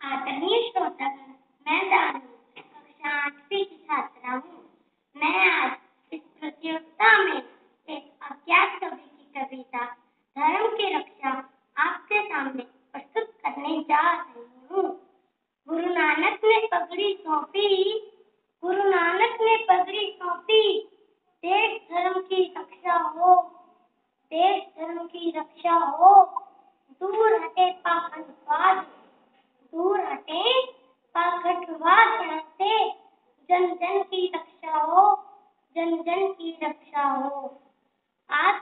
आदरणीय श्रोतागण, मैं दानू कक्षा 8वीं की छात्रा हूँ। मैं आज इस प्रतियोगिता में एक अज्ञात कवि की कविता धर्म की रक्षा आपके सामने प्रस्तुत करने जा रही हूँ। गुरु नानक ने पगड़ी सौंपी, गुरु नानक ने पगड़ी सौंपी, देश धर्म की रक्षा हो, देश धर्म की रक्षा हो। दूर हटे पाखंडवाद, दूर हटे पाखंडवाद से, जन जन की रक्षा हो, जन जन की रक्षा हो। आज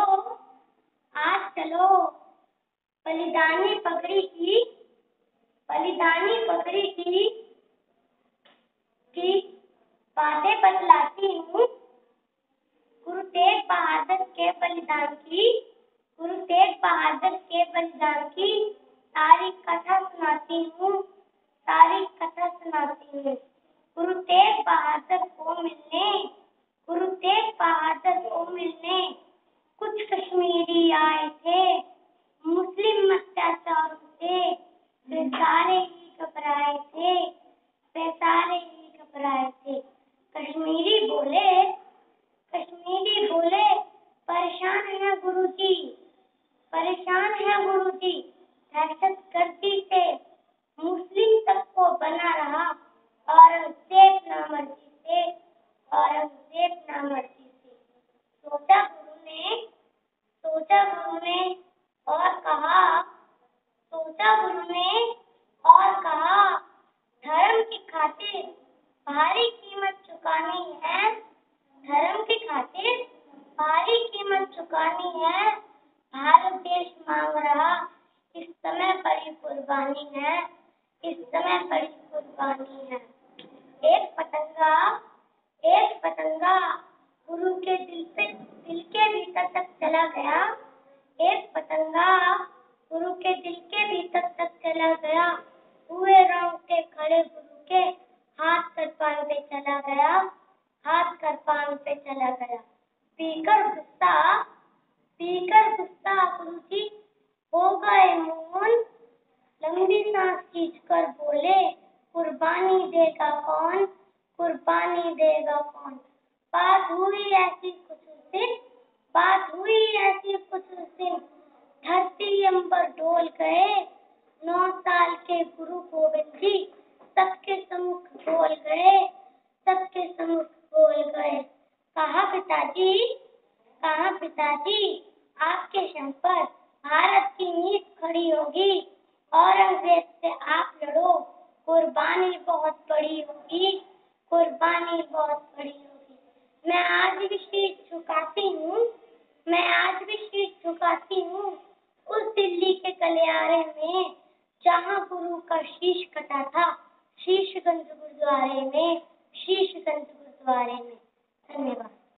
चलो बलिदानी पगड़ी की बातें बतलाती हूँ। गुरु तेग बहादुर के बलिदान की तारीख कथा सुनाती हूँ। गुरु तेग बहादुर को मिलने कुछ कश्मीरी आए थे। मुस्लिम अत्याचारों से वे सारे ही घबराए थे। कश्मीरी बोले परेशान है गुरुजी, दहशतगर्दी से मुस्लिम तक को बना रहा औरंगजेब नामर्दी से। सोचा गुरु ने और कहा, धर्म की खातिर भारी कीमत चुकानी है, भारत देश मांग रहा, इस समय बड़ी कुर्बानी है। एक पतंगा गुरु के दिल के भीतर तक चला गया। हुए रोंगटे खड़े गुरु के, हाथ कर पान पे चला गया। पीकर गुस्सा गुरुजी हो गए मौन। लंबी सांस खींचकर बोले, कुर्बानी देगा कौन? बात हुई ऐसी कुछ उस दिन, धरती अंबर डोल गए। 9 साल के गुरु गोविंद जी सबके सम्मुख बोल गए। कहा पिताजी, आपके शम पर भारत की नींव खड़ी होगी। औरंगजेब से आप लड़ो, कुर्बानी बहुत बड़ी होगी। मैं आज भी शीश झुकाती हूँ उस दिल्ली के गलियारे में, जहाँ गुरु का शीश कटा था, शीशगंज गुरुद्वारे में। धन्यवाद।